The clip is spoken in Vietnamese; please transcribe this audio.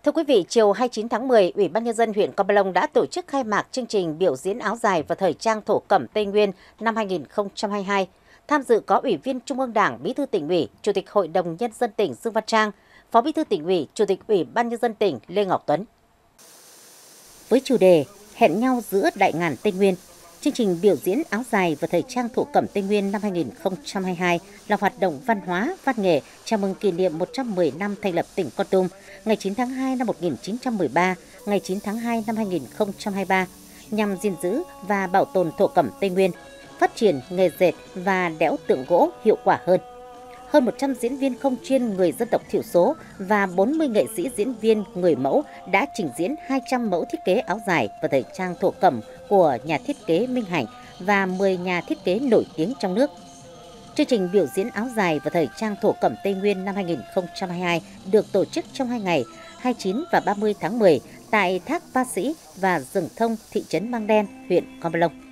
Thưa quý vị, chiều 29 tháng 10, Ủy ban Nhân dân huyện Con Plong đã tổ chức khai mạc chương trình biểu diễn áo dài và thời trang thổ cẩm Tây Nguyên năm 2022. Tham dự có Ủy viên Trung ương Đảng, Bí thư Tỉnh ủy, Chủ tịch Hội đồng Nhân dân tỉnh Dương Văn Trang, Phó Bí thư Tỉnh ủy, Chủ tịch Ủy ban Nhân dân tỉnh Lê Ngọc Tuấn. Với chủ đề Hẹn nhau giữa đại ngàn Tây Nguyên, chương trình biểu diễn áo dài và thời trang thổ cẩm Tây Nguyên năm 2022 là hoạt động văn hóa, văn nghệ chào mừng kỷ niệm 110 năm thành lập tỉnh Kon Tum, ngày 9 tháng 2 năm 1913, ngày 9 tháng 2 năm 2023, nhằm gìn giữ và bảo tồn thổ cẩm Tây Nguyên, phát triển nghề dệt và đẽo tượng gỗ hiệu quả hơn. Hơn 100 diễn viên không chuyên người dân tộc thiểu số và 40 nghệ sĩ diễn viên người mẫu đã trình diễn 200 mẫu thiết kế áo dài và thời trang thổ cẩm của nhà thiết kế Minh Hạnh và 10 nhà thiết kế nổi tiếng trong nước. Chương trình biểu diễn áo dài và thời trang thổ cẩm Tây Nguyên năm 2022 được tổ chức trong 2 ngày 29 và 30 tháng 10 tại Thác Pa Sĩ và Rừng Thông, thị trấn Măng Đen, huyện Con Plong.